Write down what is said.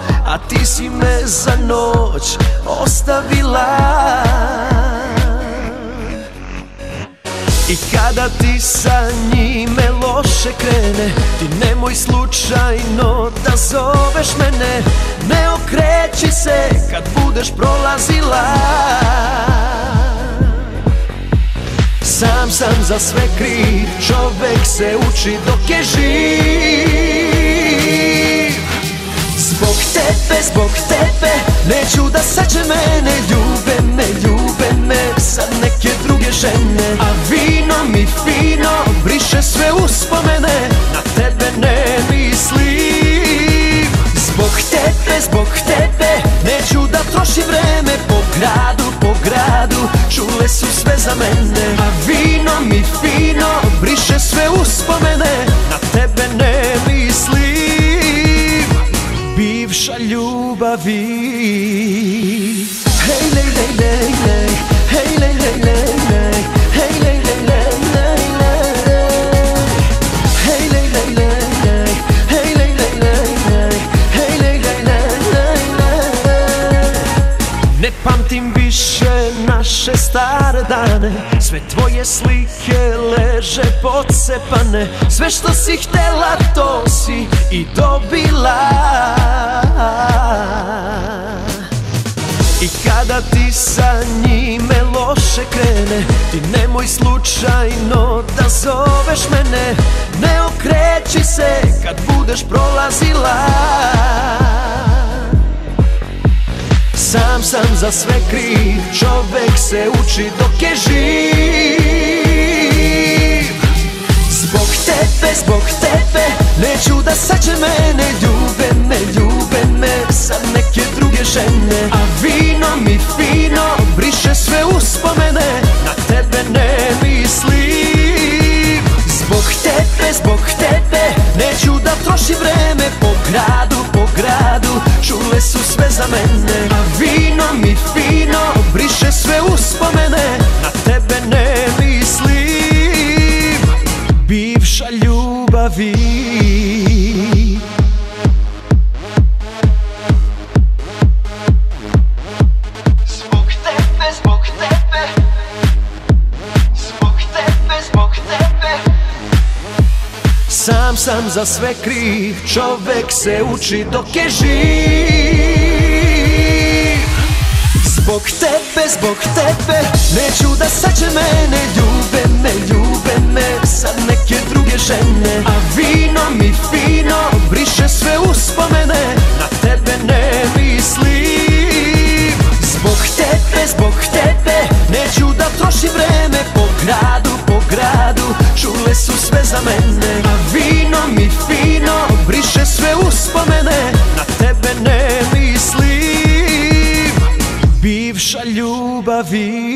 a ti si me za noć ostavila. I kada ti sa njime loše krene, ti nemoj slučajno da zoveš mene. Ne okreći se kad budeš prolazila. Sam sam za sve kriv, čovek se uči dok je živ. Zbog tebe, neću da sađe mene. Ljube me sad neke druge žene. A vino mi fino briše sve uspomene. Na tebe ne mislim. Zbog tebe, neću da trošim vreme. Po gradu, čule su sve za mene. A vino mi fino briše sve uspomene. Na tebe ne mislim. Bivša ljubavi. Hej, lej, lej, lej, lej. Hej, lej, lej, lej, lej. Hej, lej, lej, lej, lej, lej. Hej, lej, lej, lej, lej. Hej, lej, lej, lej, lej. Hej, lej, lej, lej, lej, lej. Ne pamtim više naše stare dane. Sve tvoje slike leže podsepane. Sve što si htela to si i dobila. I kada ti sa njime loše krene, ti nemoj slučajno da zoveš mene. Ne okreći se kad budeš prolazila. Sam sam za sve kriv, čovek se uči dok je živ. Zbog tebe, neću da sađe mene. Ljube me sad neke druge žene. A vino mi fino briše sve uspomene. Na tebe ne mislim. Zbog tebe, neću da trošim vreme. Po gradu, čule su sve za mene. A vino mi fino briše sve uspomene. Na tebe ne mislim. Bivša ljubavi. Sam sam za sve kriv, čovek se uči dok je živ. Zbog tebe, neću da sađe mene. Ljube me sad neke druge žene. A vino mi fino briše sve uspomene. Na tebe ne mislim. Zbog tebe, neću da trošim vreme. Po gradu, čule su sve za mene. A vino mi fino briše sve uspomene. Na tebe ne mislim. Bivša ljubavi.